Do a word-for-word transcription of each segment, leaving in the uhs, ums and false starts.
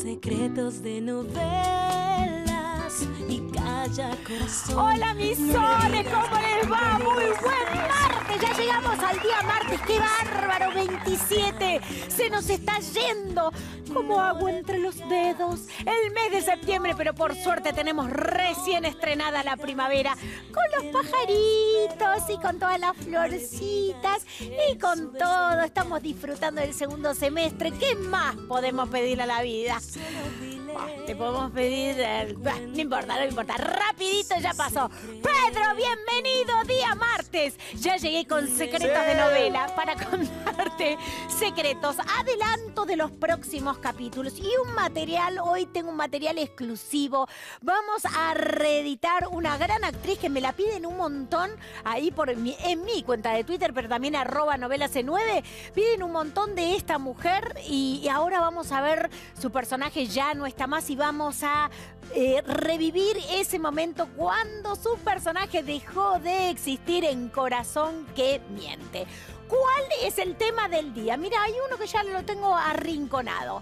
Secretos de novelas y calla corazón. Hola mis soles, ¿cómo les va? Muy buen martes, ya llegamos al día martes, qué bárbaro, veintisiete, se nos está yendo como agua entre los dedos el mes de septiembre, pero por suerte tenemos recién estrenada la primavera con los pajaritos y con todas las florcitas y con todo, estamos disfrutando del segundo semestre. ¿Qué más podemos pedir a la vida? Oh, te podemos pedir, eh, no importa, no importa, rapidito ya pasó. Pedro, bienvenido, día martes. Ya llegué con secretos sí. de novela para contarte secretos, adelanto de los próximos capítulos y un material, hoy tengo un material exclusivo. Vamos a reeditar una gran actriz que me la piden un montón ahí por mi, en mi cuenta de Twitter, pero también arroba novela C nueve. Piden un montón de esta mujer y, y ahora vamos a ver su personaje, ya no está más y vamos a eh, revivir ese momento cuando su personaje dejó de existir en Corazón que Miente. ¿Cuál es el tema del día? Mira, hay uno que ya lo tengo arrinconado.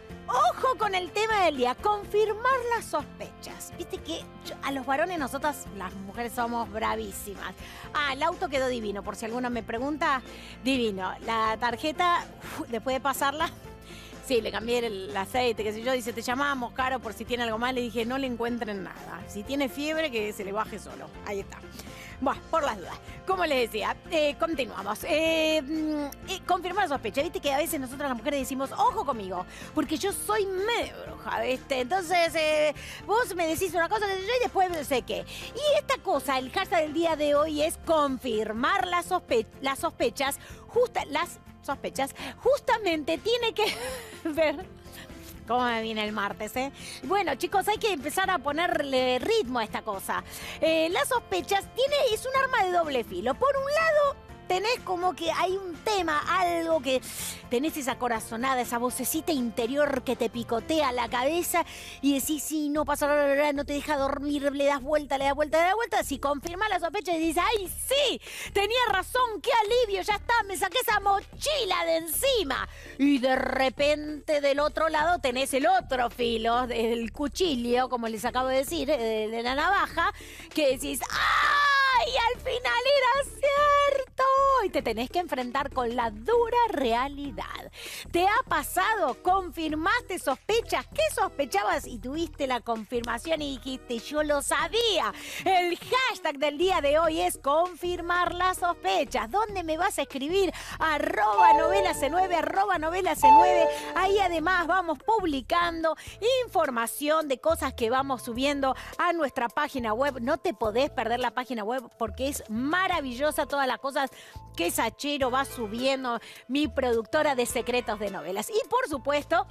Ojo con el tema del día, confirmar las sospechas. Viste que yo, a los varones nosotras, las mujeres, somos bravísimas. Ah, el auto quedó divino, por si alguno me pregunta, divino. La tarjeta, uf, después de pasarla, sí, le cambié el aceite, qué sé yo, dice, te llamamos, Caro, por si tiene algo más. Le dije, no le encuentren nada. Si tiene fiebre, que se le baje solo. Ahí está. Bueno, por las dudas. Como les decía, eh, continuamos. Eh, eh, confirmar sospecha. Viste que a veces nosotras las mujeres decimos, ojo conmigo, porque yo soy medio bruja, ¿viste? Entonces, eh, vos me decís una cosa que yo y después no sé qué. Y esta cosa, el hashtag del día de hoy es confirmar las, sospe las sospechas, justa las sospechas, justamente tiene que ver... ¿Cómo me viene el martes, eh? Bueno, chicos, hay que empezar a ponerle ritmo a esta cosa. Eh, las sospechas tiene, es un arma de doble filo. Por un lado, tenés como que hay un tema, algo que... Tenés esa corazonada, esa vocecita interior que te picotea la cabeza y decís, sí, no pasa nada, no te deja dormir, le das vuelta, le das vuelta, le das vuelta. Si confirmás la sospecha y dices, ¡ay, sí! Tenía razón, qué alivio, ya está, me saqué esa mochila de encima. Y de repente del otro lado tenés el otro filo, el cuchillo, como les acabo de decir, de, de la navaja, que decís, ¡ay! Al final era cierto. Y te tenés que enfrentar con la dura realidad. ¿Te ha pasado? ¿Confirmaste sospechas? ¿Qué sospechabas? Y tuviste la confirmación y dijiste, yo lo sabía. El hashtag del día de hoy es confirmar las sospechas. ¿Dónde me vas a escribir? Arroba novela C nueve, arroba novela C nueve. Ahí además vamos publicando información de cosas que vamos subiendo a nuestra página web. No te podés perder la página web porque es maravillosa todas las cosas que Sachero va subiendo, mi productora de secretos de novelas. Y por supuesto,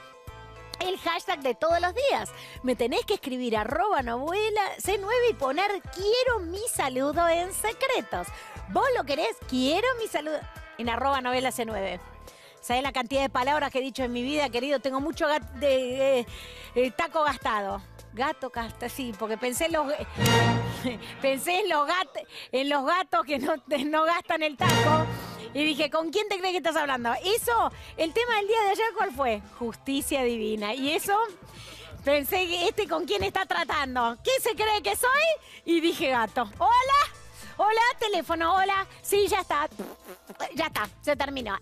el hashtag de todos los días. Me tenés que escribir arroba novela C nueve y poner quiero mi saludo en secretos. ¿Vos lo querés? Quiero mi saludo en arroba novela C nueve. ¿Sabés la cantidad de palabras que he dicho en mi vida, querido? Tengo mucho gat de, eh, eh, taco gastado. Gato gasta, sí, porque pensé en los, pensé en los, gat, en los gatos que no, no gastan el taco. Y dije, ¿con quién te crees que estás hablando? Eso, el tema del día de ayer, ¿cuál fue? Justicia divina. Y eso, pensé, ¿este con quién está tratando? ¿Qué se cree que soy? Y dije, gato. Hola, hola, teléfono, hola. Sí, ya está. Ya está, se terminó.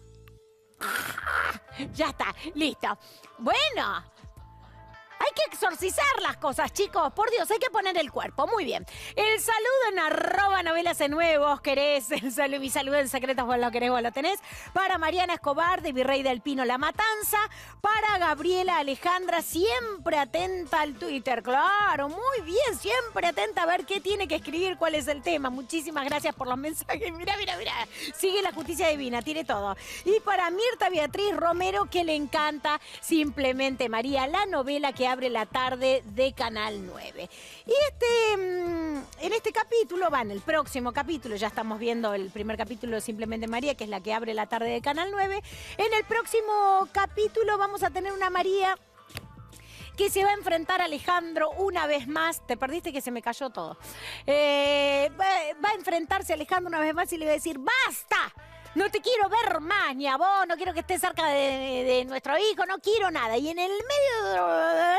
Ya está, listo. Bueno... Hay que exorcizar las cosas, chicos. Por Dios, hay que poner el cuerpo. Muy bien. El saludo en arroba novela C nueve, vos querés. El saludo, mi saludo en secretos, vos lo querés, vos lo tenés. Para Mariana Escobar, de Virrey del Pino, La Matanza. Para Gabriela Alejandra, siempre atenta al Twitter. Claro, muy bien. Siempre atenta a ver qué tiene que escribir, cuál es el tema. Muchísimas gracias por los mensajes. Mira, mira, mira. Sigue la justicia divina, tire todo. Y para Mirta Beatriz Romero, que le encanta Simplemente María, la novela que abre la tarde de Canal nueve. Y este, en este capítulo, va en el próximo capítulo, ya estamos viendo el primer capítulo de Simplemente María, que es la que abre la tarde de Canal nueve. En el próximo capítulo vamos a tener una María que se va a enfrentar a Alejandro una vez más. Te perdiste que se me cayó todo. Eh, va, va a enfrentarse a Alejandro una vez más y le va a decir, ¡basta! No te quiero ver más, ni a vos, no quiero que estés cerca de, de, de nuestro hijo, no quiero nada. Y en el medio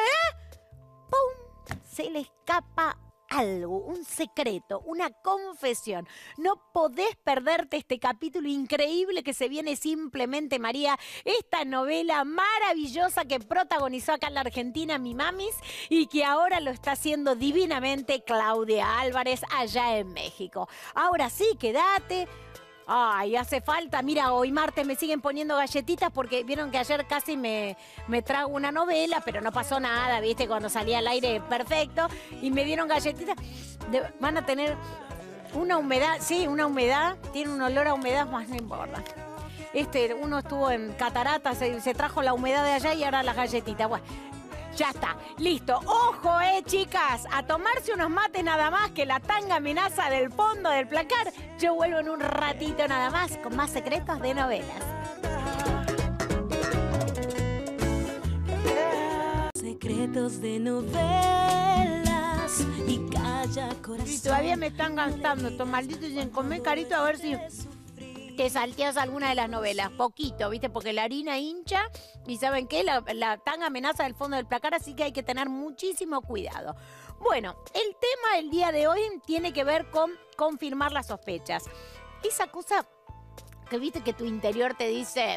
se le escapa algo, un secreto, una confesión. No podés perderte este capítulo increíble que se viene Simplemente María, esta novela maravillosa que protagonizó acá en la Argentina mi mamis y que ahora lo está haciendo divinamente Claudia Álvarez allá en México. Ahora sí, quédate. Ay, hace falta. Mira, hoy martes me siguen poniendo galletitas porque vieron que ayer casi me, me trago una novela, pero no pasó nada, ¿viste? Cuando salía al aire perfecto y me dieron galletitas. De, van a tener una humedad, sí, una humedad, tiene un olor a humedad, más no importa. Este, uno estuvo en Cataratas, se, se trajo la humedad de allá y ahora las galletitas. Bueno, ya está, listo. Ojo, eh, chicas, a tomarse unos mates nada más, que la tanga amenaza del fondo del placar. Yo vuelvo en un ratito nada más con más secretos de novelas. Secretos de novelas y calla corazón. Y todavía me están gastando estos malditos sin comer, Carito, a ver si te salteas alguna de las novelas. Poquito, ¿viste? Porque la harina hincha y ¿saben qué? La, la tanga amenaza del fondo del placar, así que hay que tener muchísimo cuidado. Bueno, el tema del día de hoy tiene que ver con confirmar las sospechas. Esa cosa que viste que tu interior te dice,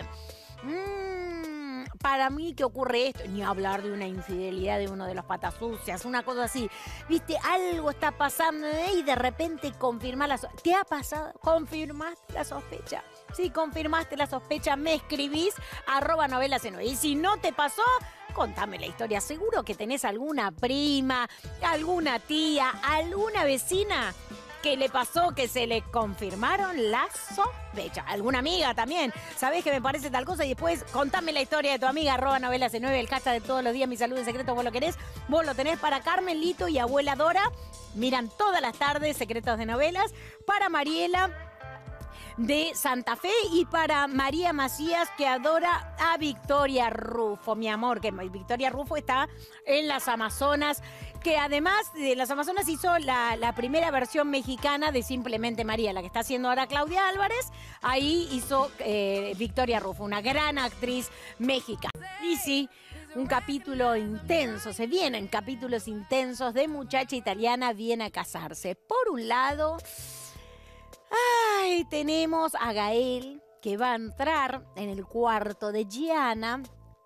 mmm, para mí que ocurre esto, ni hablar de una infidelidad de uno de los patas sucias, una cosa así, viste, algo está pasando y de repente confirmar la sospecha. ¿Te ha pasado? ¿Confirmaste la sospecha? Si confirmaste la sospecha, me escribís arroba novelas en hoy. Y si no te pasó, contame la historia. Seguro que tenés alguna prima, alguna tía, alguna vecina que le pasó que se le confirmaron las sospechas. Alguna amiga también. ¿Sabés que me parece tal cosa? Y después contame la historia de tu amiga, arroba novelas en nueve, el hashtag de todos los días, mi salud en secreto, vos lo querés. Vos lo tenés para Carmen, Lito y abuela Dora. Miran todas las tardes secretos de novelas. Para Mariela de Santa Fe y para María Macías, que adora a Victoria Rufo, mi amor, que Victoria Rufo está en las Amazonas, que además de las Amazonas hizo la, la primera versión mexicana de Simplemente María, la que está haciendo ahora Claudia Álvarez. Ahí hizo eh, Victoria Rufo, una gran actriz mexicana. Y sí, un capítulo intenso, se vienen capítulos intensos de muchacha italiana viene a casarse. Por un lado, ay, tenemos a Gael, que va a entrar en el cuarto de Gianna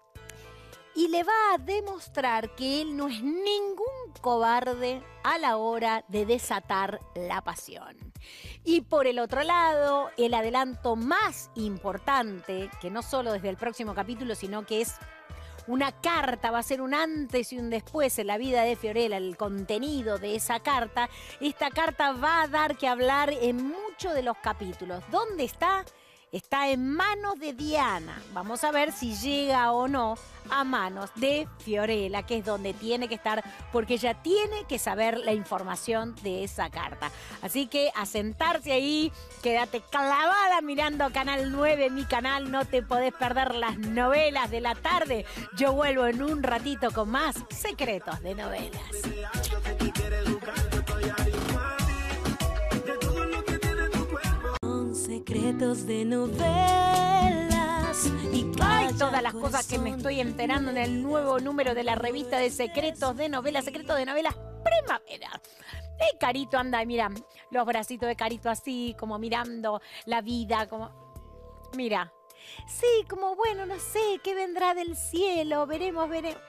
y le va a demostrar que él no es ningún cobarde a la hora de desatar la pasión. Y por el otro lado, el adelanto más importante, que no solo desde el próximo capítulo, sino que es una carta, va a ser un antes y un después en la vida de Fiorella, el contenido de esa carta. Esta carta va a dar que hablar en muchos de los capítulos. ¿Dónde está? Está en manos de Diana. Vamos a ver si llega o no a manos de Fiorella, que es donde tiene que estar, porque ella tiene que saber la información de esa carta. Así que a sentarse ahí, quédate clavada mirando Canal nueve, mi canal, no te podés perder las novelas de la tarde. Yo vuelvo en un ratito con más secretos de novelas. Secretos de novelas y ay, todas las cosas que me estoy enterando en el nuevo número de la revista de Secretos de Novelas, Secretos de Novelas Primavera. Y Carito anda, mira, los bracitos de Carito así, como mirando la vida, como, mira, sí, como bueno, no sé, qué vendrá del cielo, veremos, veremos.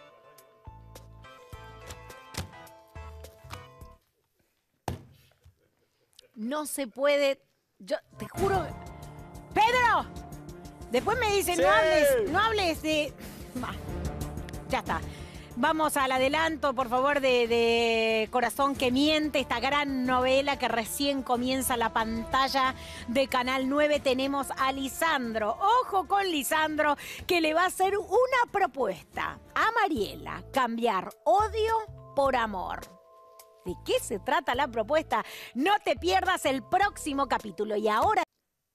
No se puede. Yo te juro. ¡Pedro! Después me dicen, sí, no hables, no hables de. Bah, ya está. Vamos al adelanto, por favor, de, de Corazón que Miente, esta gran novela que recién comienza la pantalla de Canal nueve. Tenemos a Lisandro. Ojo con Lisandro, que le va a hacer una propuesta a Mariela: cambiar odio por amor. ¿De qué se trata la propuesta? No te pierdas el próximo capítulo. Y ahora...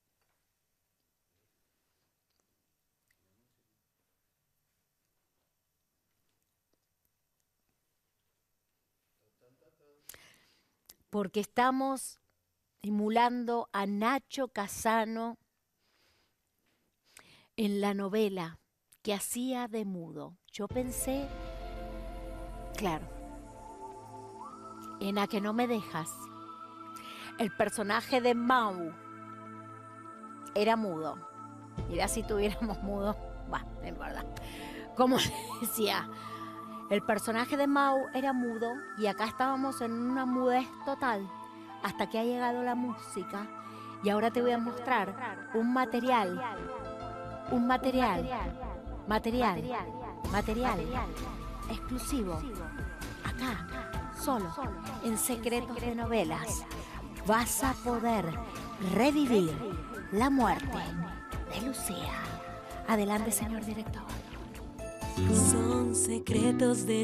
porque estamos emulando a Nacho Casano en la novela que hacía de mudo. Yo pensé, claro, en A que no me dejas, el personaje de Mau era mudo. Mirá si tuviéramos mudo. Va, en verdad. Como decía, el personaje de Mau era mudo y acá estábamos en una mudez total hasta que ha llegado la música y ahora te voy a mostrar un material, un material, material, material exclusivo, acá, solo, en Secretos de Novelas. Vas a poder revivir la muerte de Lucía. Adelante, señor director. Son secretos de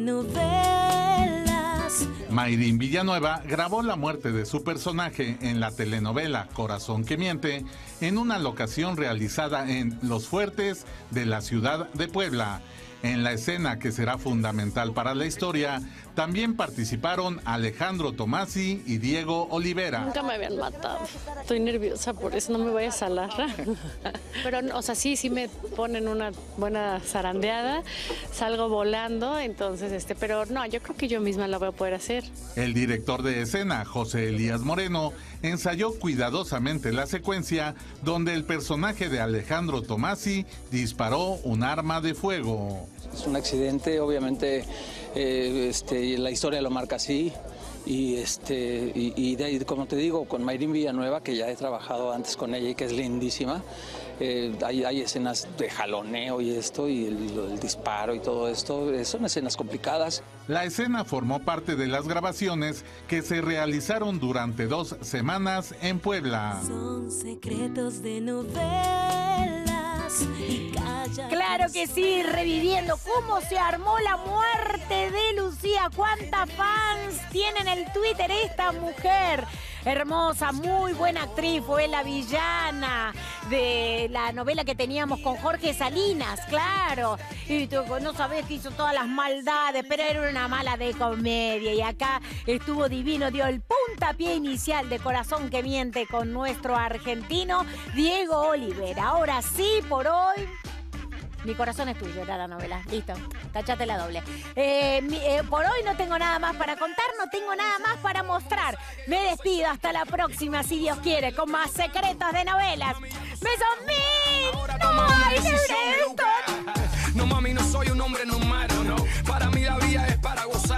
novelas. Mayrín Villanueva grabó la muerte de su personaje en la telenovela Corazón que miente en una locación realizada en Los Fuertes de la ciudad de Puebla. En la escena que será fundamental para la historia, también participaron Alejandro Tomasi y Diego Olivera. Nunca me habían matado. Estoy nerviosa, por eso no me voy a salar. Pero, o sea, sí, sí me ponen una buena zarandeada, salgo volando, entonces, este, pero no, yo creo que yo misma la voy a poder hacer. El director de escena, José Elías Moreno, ensayó cuidadosamente la secuencia donde el personaje de Alejandro Tomasi disparó un arma de fuego. Es un accidente, obviamente, eh, este, la historia lo marca así. Y, este, y, y de ahí, como te digo, con Mayrín Villanueva, que ya he trabajado antes con ella y que es lindísima, eh, hay, hay escenas de jaloneo y esto, y el, el disparo y todo esto, eh, son escenas complicadas. La escena formó parte de las grabaciones que se realizaron durante dos semanas en Puebla. Son secretos de novelas. Y calla. Claro que sí, reviviendo cómo se armó la muerte de Lucía. ¿Cuántas fans tiene en el Twitter esta mujer? Hermosa, muy buena actriz, fue la villana de la novela que teníamos con Jorge Salinas, claro. Y tú no sabés que hizo todas las maldades, pero era una mala de comedia. Y acá estuvo divino, dio el puntapié inicial de Corazón que miente con nuestro argentino Diego Olivera. Ahora sí, por hoy... Mi corazón es tuyo, era la novela. Listo, tachate la doble. Eh, mi, eh, por hoy no tengo nada más para contar, no tengo nada más para mostrar. Me despido, hasta la próxima, si Dios quiere, con más secretos de novelas. ¡Besos mil! ¡No hay esto! No, mami, no soy un hombre normal, no. Para mí la vida es para gozar.